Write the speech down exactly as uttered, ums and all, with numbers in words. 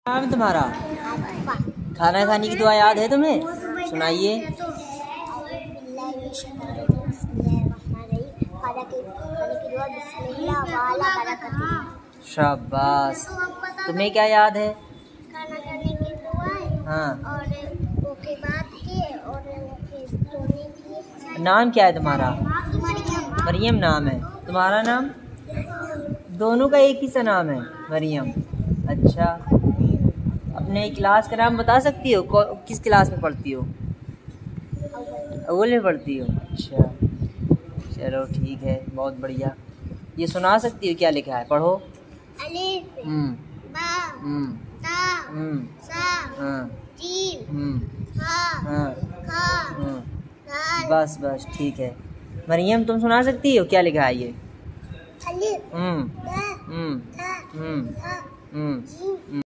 नाम है तुम्हारा? खाना खाने की दुआ याद है तुम्हें? सुनाइए। शाबाश। तुम्हें क्या याद है? खाना खाने की दुआ हाँ। और ओके बात की और सोने की। नाम क्या है तुम्हारा? मरियम नाम है। तुम्हारा नाम? दोनों का एक ही सा नाम है, मरियम। अच्छा, अपने क्लास का नाम बता सकती हो? किस क्लास में पढ़ती हो? अव्वल में पढ़ती हो? अच्छा, चलो ठीक है, बहुत बढ़िया। ये सुना सकती हो क्या लिखा है? पढ़ो। अलिफ हम्म बा हम्म ता हम्म सा हाँ जीम हम्म हा हाँ खा हाँ। दाल। बस बस ठीक है। मरियम तुम सुना सकती हो क्या लिखा है ये? अलिफ हम्म बा हम्म ता हम्म सा हम्म जीम।